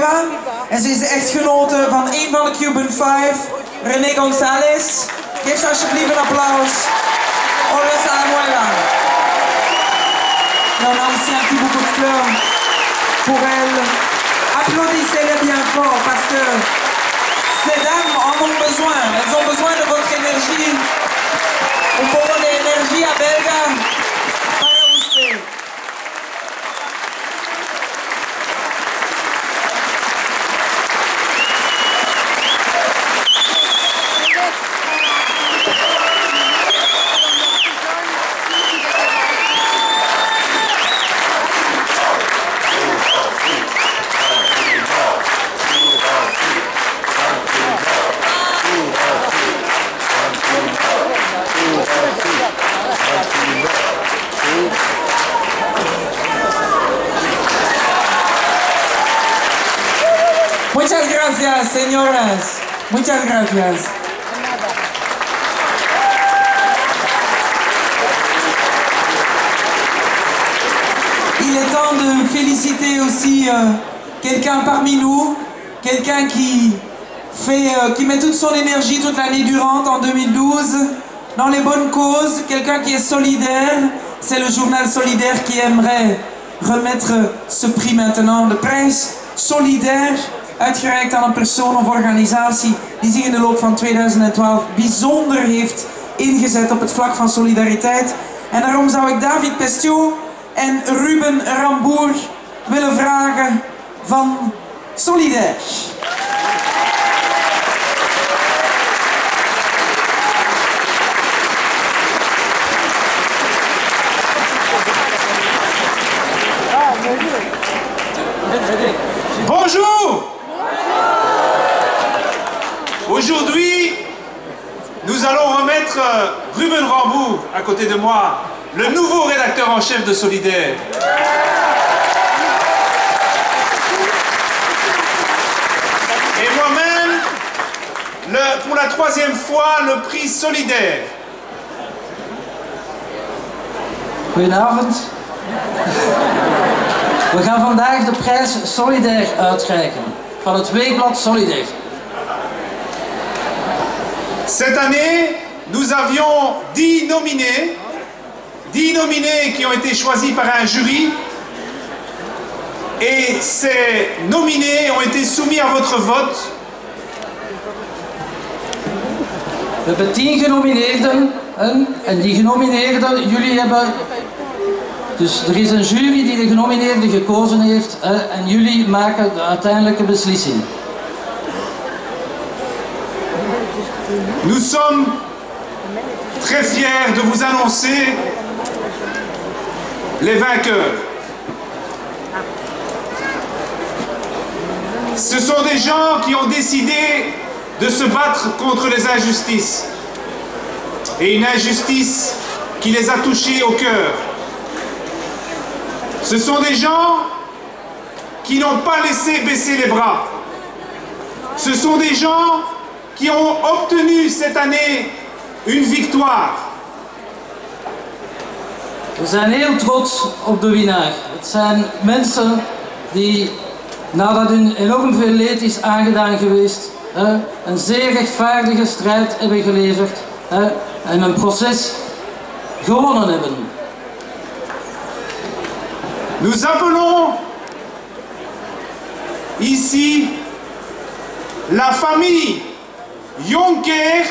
Samuela. En ze is de echtgenote van een van de Cuban 5, René González. Geef ze alsjeblieft een applaus. Hola Samuela. Et on a aussi un petit beaucoup de fleurs pour elle. Applaudissez-les bien fort parce que ces dames en ont besoin. Elles ont besoin de votre énergie. Un poco de energía belga para usted. Muchas gracias, señoras. Muchas gracias. Il est temps de féliciter aussi quelqu'un parmi nous, quelqu'un qui met toute son énergie toute l'année durant en 2012 dans les bonnes causes, quelqu'un qui est solidaire. C'est le journal Solidaire qui aimerait remettre ce prix maintenant, de prijs solidaire. Uitgereikt aan een persoon of organisatie die zich in de loop van 2012 bijzonder heeft ingezet op het vlak van solidariteit. En daarom zou ik David Pestiot en Ruben Ramboer willen vragen van Solidaire. Bonjour! Aujourd'hui, nous allons remettre Ruben Rambour à côté de moi, le nouveau rédacteur en chef de Solidaire. Et moi-même, pour la 3e fois, le prix Solidaire. Goedenavond. We gaan vandaag de prijs Solidaire uitreiken van het weekblad Solidaire. Cette année, nous avions 10 nominés qui ont été choisis par un jury. Et ces nominés ont été soumis à votre vote. We hebben 10 genomineerden en die genomineerden, jullie hebben... Dus er is een jury die de genomineerden gekozen heeft en jullie maken de uiteindelijke beslissing. Nous sommes très fiers de vous annoncer les vainqueurs. Ce sont des gens qui ont décidé de se battre contre les injustices. Et une injustice qui les a touchés au cœur. Ce sont des gens qui n'ont pas laissé baisser les bras. Ce sont des gens qui ont obtenu cette année une victoire. We zijn heel trots op de winnaar. Het zijn mensen die, nadat hun enorm veel leed is aangedaan geweest, een zeer rechtvaardige strijd hebben geleverd en een proces gewonnen hebben. Nous appelons ici la famille Jonker.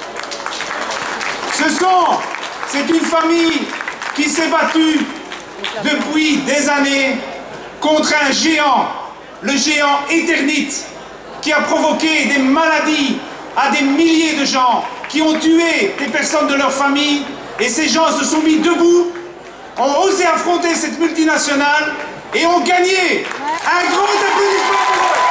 C'est une famille qui s'est battue depuis des années contre un géant, le géant Eternit, qui a provoqué des maladies à des milliers de gens, qui ont tué des personnes de leur famille, et ces gens se sont mis debout, ont osé affronter cette multinationale et ont gagné. Un grand applaudissement pour eux.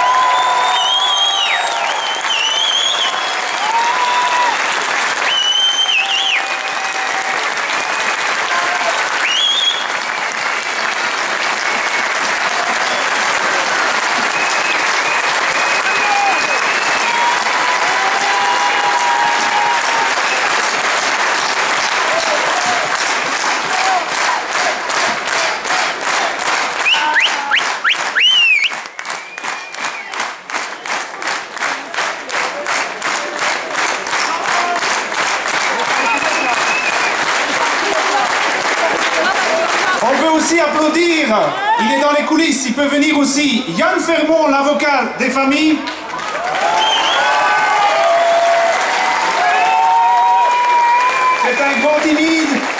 veux aussi applaudir, il est dans les coulisses, il peut venir aussi, Yann Fermont, l'avocat des familles. C'est un grand timide.